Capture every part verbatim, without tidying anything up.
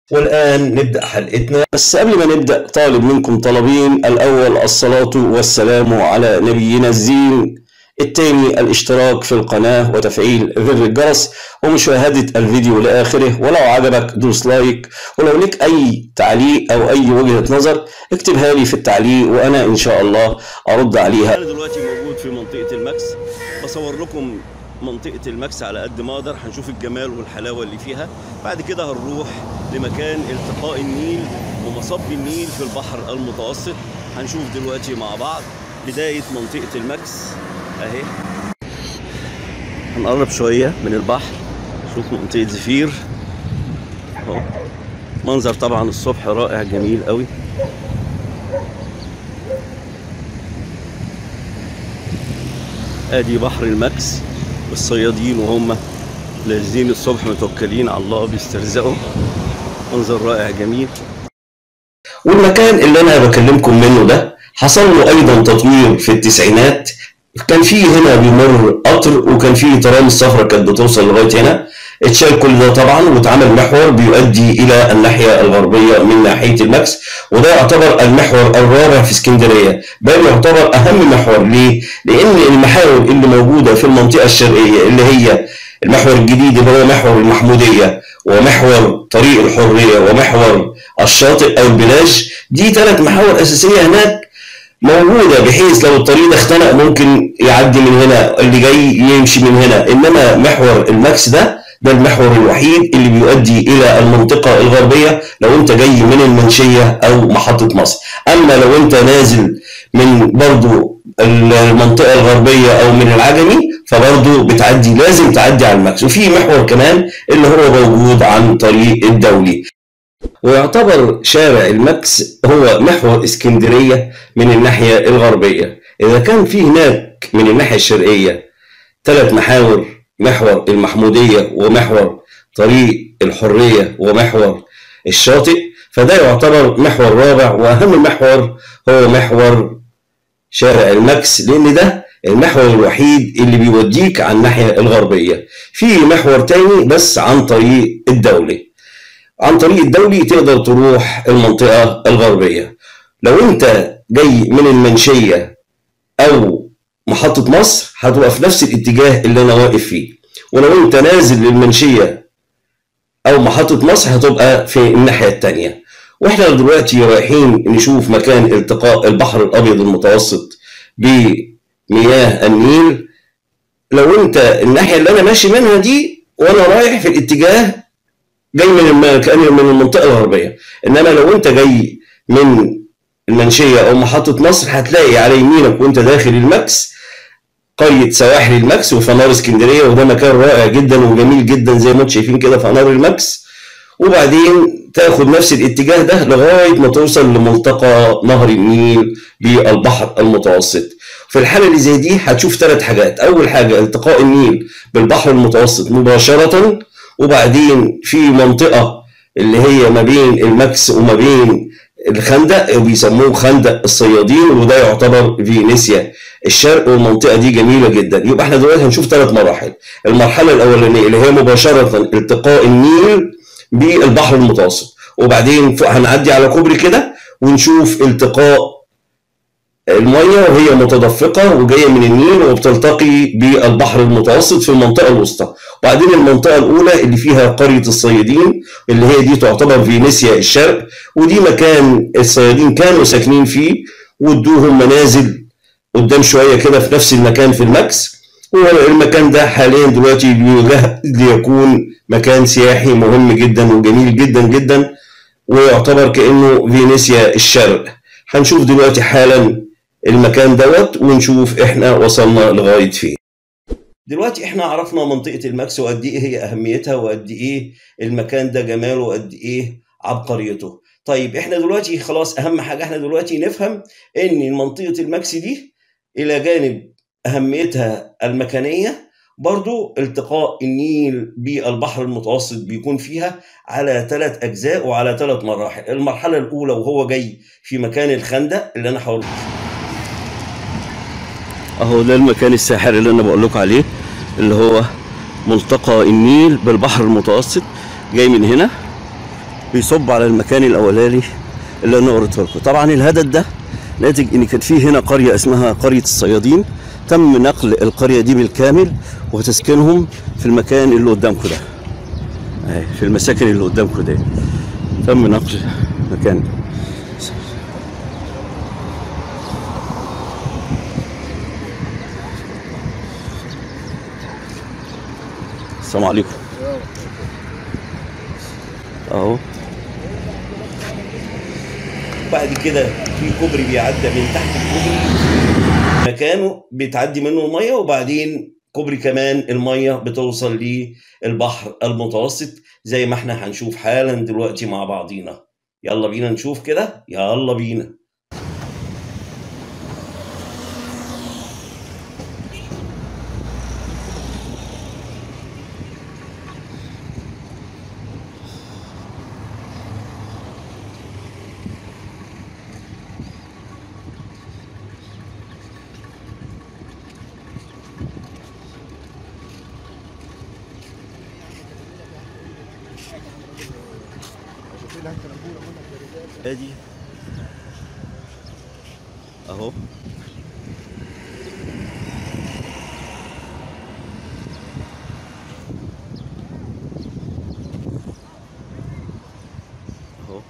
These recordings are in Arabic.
والآن نبدأ حلقتنا، بس قبل ما نبدأ طالب منكم طلبين: الأول الصلاة والسلام على نبينا الزين، الثاني الاشتراك في القناة وتفعيل زر الجرس ومشاهدة الفيديو لآخره، ولو عجبك دوس لايك، ولو لك أي تعليق أو أي وجهة نظر اكتبها لي في التعليق وأنا إن شاء الله أرد عليها. أنا دلوقتي موجود في منطقة الماكس، بصور لكم منطقة الماكس على قد ما اقدر. هنشوف الجمال والحلاوة اللي فيها، بعد كده هنروح لمكان التقاء النيل ومصب النيل في البحر المتوسط. هنشوف دلوقتي مع بعض بداية منطقة الماكس اهي. هنقرب شوية من البحر، شوف منطقة زفير اهو. منظر طبعا الصبح رائع جميل قوي. ادي بحر الماكس والصيادين وهم لازين الصبح متوكلين على الله بيسترزقوا. منظر رائع جميل. والمكان اللي انا بكلمكم منه ده حصل له ايضا تطوير في التسعينات. كان فيه هنا بيمر قطر، وكان فيه ترام الصخره كانت بتوصل لغايه هنا. اتشال كل ده طبعا واتعمل محور بيؤدي الى الناحيه الغربيه من ناحيه الماكس، وده يعتبر المحور الرابع في اسكندريه، بل يعتبر اهم محور. ليه؟ لان المحاور اللي موجوده في المنطقه الشرقيه اللي هي المحور الجديد اللي هو محور المحموديه ومحور طريق الحريه ومحور الشاطئ او البلاج، دي ثلاث محاور اساسيه هناك موجوده، بحيث لو الطريق ده اختنق ممكن يعدي من هنا، اللي جاي يمشي من هنا. انما محور الماكس ده ده المحور الوحيد اللي بيؤدي الى المنطقه الغربيه لو انت جاي من المنشيه او محطه مصر. اما لو انت نازل من برضو المنطقه الغربيه او من العجمي فبرضو بتعدي، لازم تعدي على الماكس. وفي محور كمان اللي هو موجود عن طريق الدولي، ويعتبر شارع الماكس هو محور اسكندريه من الناحيه الغربيه. اذا كان في هناك من الناحيه الشرقيه ثلاث محاور، محور المحموديه ومحور طريق الحريه ومحور الشاطئ، فده يعتبر محور رابع، واهم محور هو محور شارع الماكس، لان ده المحور الوحيد اللي بيوديك على الناحيه الغربيه. في محور تاني بس عن طريق الدولي، عن طريق الدولي تقدر تروح المنطقه الغربيه. لو انت جاي من المنشيه او محطه مصر هتبقى في نفس الاتجاه اللي انا واقف فيه، ولو انت نازل للمنشيه او محطه مصر هتبقى في الناحيه الثانيه. واحنا دلوقتي رايحين نشوف مكان التقاء البحر الابيض المتوسط بمياه النيل. لو انت الناحيه اللي انا ماشي منها دي وانا رايح في الاتجاه جاي من المكان من المنطقه الغربيه، انما لو انت جاي من المنشيه او محطه مصر هتلاقي على يمينك وانت داخل الماكس قريه سواحل الماكس وفنار اسكندريه، وده مكان رائع جدا وجميل جدا زي ما انتم شايفين كده فنار الماكس. وبعدين تاخد نفس الاتجاه ده لغايه ما توصل لملتقى نهر النيل بالبحر المتوسط. في الحاله اللي زي دي هتشوف ثلاث حاجات: اول حاجه التقاء النيل بالبحر المتوسط مباشره، وبعدين في منطقه اللي هي ما بين الماكس وما بين الخندق بيسموه خندق الصيادين، وده يعتبر فينيسيا الشرق، والمنطقه دي جميله جدا. يبقى احنا دلوقتي هنشوف ثلاث مراحل. المرحله الاولانيه اللي هي مباشره التقاء النيل بالبحر المتوسط، وبعدين هنعدي على كوبري كده ونشوف التقاء الميه وهي متدفقه وجايه من النيل وبتلتقي بالبحر المتوسط في المنطقه الوسطى. وبعدين المنطقه الاولى اللي فيها قريه الصيادين اللي هي دي تعتبر فينيسيا الشرق، ودي مكان الصيادين كانوا ساكنين فيه وادوهم منازل قدام شويه كده في نفس المكان في الماكس. والمكان ده حاليا دلوقتي بيجهز ليكون مكان سياحي مهم جدا وجميل جدا جدا، ويعتبر كانه فينيسيا الشرق. هنشوف دلوقتي حالا المكان دوت ونشوف احنا وصلنا لغايه فين. دلوقتي احنا عرفنا منطقه الماكس وقد ايه هي اهميتها وقد ايه المكان ده جماله وقد ايه عبقريته. طيب احنا دلوقتي خلاص اهم حاجه احنا دلوقتي نفهم ان منطقه الماكس دي الى جانب اهميتها المكانيه برضو التقاء النيل بالبحر المتوسط بيكون فيها على ثلاث اجزاء وعلى ثلاث مراحل. المرحله الاولى وهو جاي في مكان الخندق اللي انا هقول اهو، ده المكان الساحر اللي انا بقول لكم عليه اللي هو ملتقى النيل بالبحر المتوسط. جاي من هنا بيصب على المكان الاولاني اللي انا قريته لكم. طبعا الهدد ده ناتج ان كان في هنا قريه اسمها قريه الصيادين، تم نقل القريه دي بالكامل وتسكينهم في المكان اللي قدامكم ده، اهي في المساكن اللي قدامكم ده تم نقل مكان. السلام عليكم. اهو بعد كده في كوبري بيعدي من تحت الكوبري مكانه بتعدي منه الميه، وبعدين كوبري كمان الميه بتوصل للبحر المتوسط زي ما احنا هنشوف حالا دلوقتي مع بعضينا. يلا بينا نشوف كده، يلا بينا. ادي اهو اهو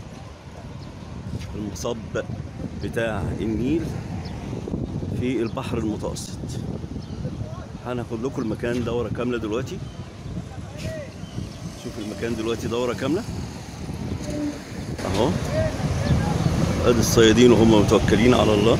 المصب بتاع النيل في البحر المتوسط. هناخد لكم المكان دورة كاملة دلوقتي. شوف المكان دلوقتي دورة كاملة اهو. ادي الصيادين وهم متوكلين على الله.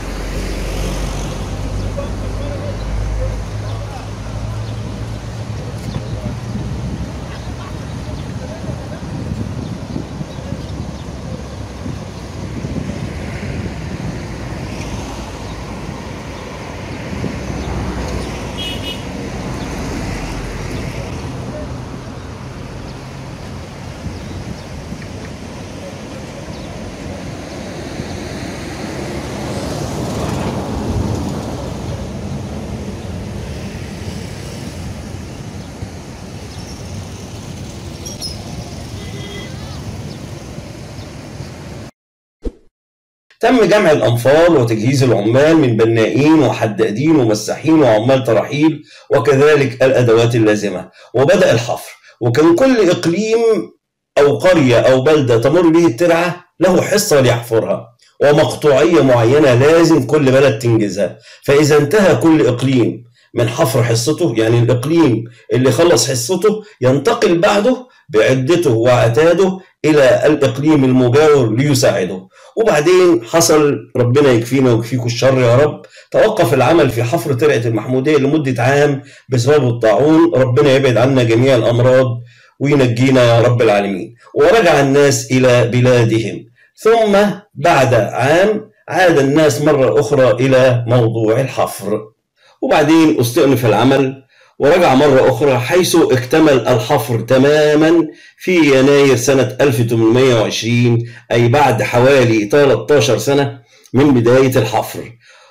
تم جمع الأنفال وتجهيز العمال من بنائين وحدادين ومساحين وعمال تراحيل وكذلك الأدوات اللازمة، وبدأ الحفر. وكان كل إقليم أو قرية أو بلدة تمر به الترعة له حصة ليحفرها ومقطوعية معينة لازم كل بلد تنجزها. فإذا انتهى كل إقليم من حفر حصته، يعني الإقليم اللي خلص حصته ينتقل بعده بعدته وعتاده إلى الإقليم المجاور ليساعده. وبعدين حصل، ربنا يكفينا ويكفيكم الشر يا رب، توقف العمل في حفر ترعة المحمودية لمدة عام بسبب الطاعون. ربنا يبعد عنا جميع الأمراض وينجينا يا رب العالمين. ورجع الناس إلى بلادهم. ثم بعد عام عاد الناس مرة أخرى إلى موضوع الحفر، وبعدين استئنف العمل ورجع مرة أخرى، حيث اكتمل الحفر تماما في يناير سنة ألف وثمانمائة وعشرين، أي بعد حوالي ثلاثة عشر سنة من بداية الحفر.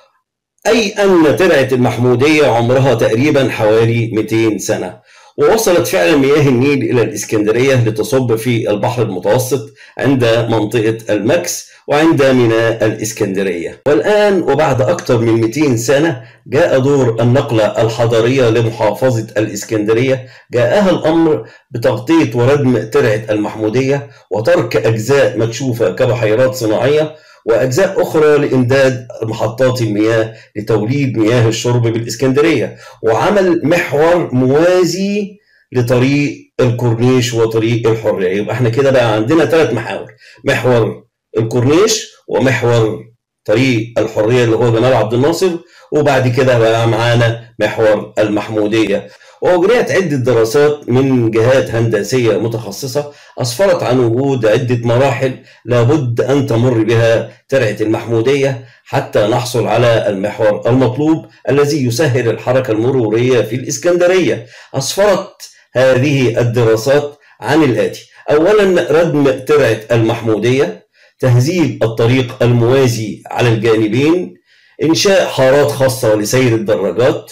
أي أن ترعة المحمودية عمرها تقريبا حوالي مئتين سنة. ووصلت فعلا مياه النيل إلى الإسكندرية لتصب في البحر المتوسط عند منطقة المكس وعند ميناء الإسكندرية. والآن وبعد أكثر من مئتين سنة جاء دور النقلة الحضارية لمحافظة الإسكندرية. جاءها الأمر بتغطية وردم ترعة المحمودية وترك أجزاء مكشوفة كبحيرات صناعية وأجزاء أخرى لإمداد محطات المياه لتوليد مياه الشرب بالإسكندرية، وعمل محور موازي لطريق الكورنيش وطريق الحرية. يبقى احنا كده بقى عندنا ثلاث محاور: محور الكورنيش، ومحور طريق الحرية اللي هو جمال عبد الناصر، وبعد كده بقى معانا محور المحمودية. وأجريت عدة دراسات من جهات هندسية متخصصة أسفرت عن وجود عدة مراحل لابد أن تمر بها ترعة المحمودية حتى نحصل على المحور المطلوب الذي يسهل الحركة المرورية في الإسكندرية. أسفرت هذه الدراسات عن الآتي: أولا، ردم ترعة المحمودية، تهذيب الطريق الموازي على الجانبين، إنشاء حارات خاصة لسير الدراجات،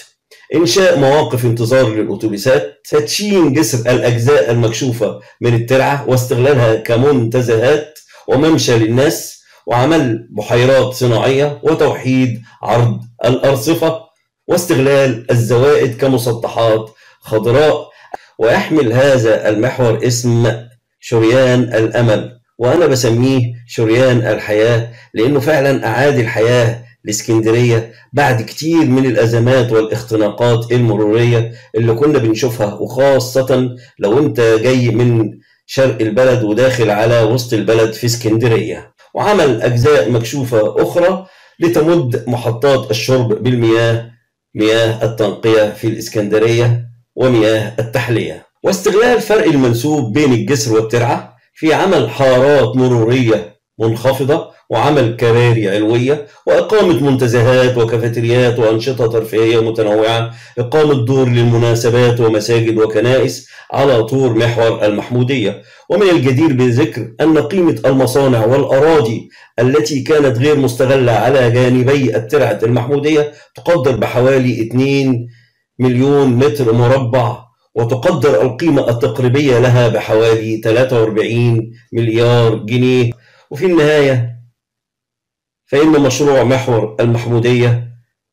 إنشاء مواقف انتظار للأتوبيسات، تدشين جسر الأجزاء المكشوفة من الترعة واستغلالها كمنتزهات وممشى للناس، وعمل بحيرات صناعية، وتوحيد عرض الأرصفة، واستغلال الزوائد كمسطحات خضراء. ويحمل هذا المحور اسم شريان الأمل، وأنا بسميه شريان الحياة، لأنه فعلا أعاد الحياة لإسكندرية بعد كتير من الأزمات والاختناقات المرورية اللي كنا بنشوفها، وخاصة لو أنت جاي من شرق البلد وداخل على وسط البلد في اسكندرية. وعمل أجزاء مكشوفة أخرى لتمد محطات الشرب بالمياه، مياه التنقية في الإسكندرية ومياه التحلية. واستغلال فرق المنسوب بين الجسر والترعة في عمل حارات مرورية منخفضة، وعمل كباري علوية، وإقامة منتزهات وكافيتريات وأنشطة ترفيهية متنوعة، إقامة دور للمناسبات ومساجد وكنائس على طول محور المحمودية. ومن الجدير بذكر أن قيمة المصانع والأراضي التي كانت غير مستغلة على جانبي الترعة المحمودية تقدر بحوالي اثنين مليون متر مربع، وتقدر القيمة التقريبية لها بحوالي ثلاثة وأربعين مليار جنيه. وفي النهاية فإن مشروع محور المحمودية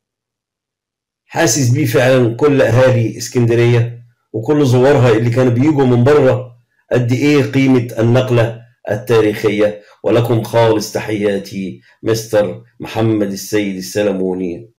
حاسس بيه فعلا كل أهالي اسكندرية وكل زوارها اللي كانوا بيجوا من بره قد إيه قيمة النقلة التاريخية. ولكم خالص تحياتي، مستر محمد السيد السلموني.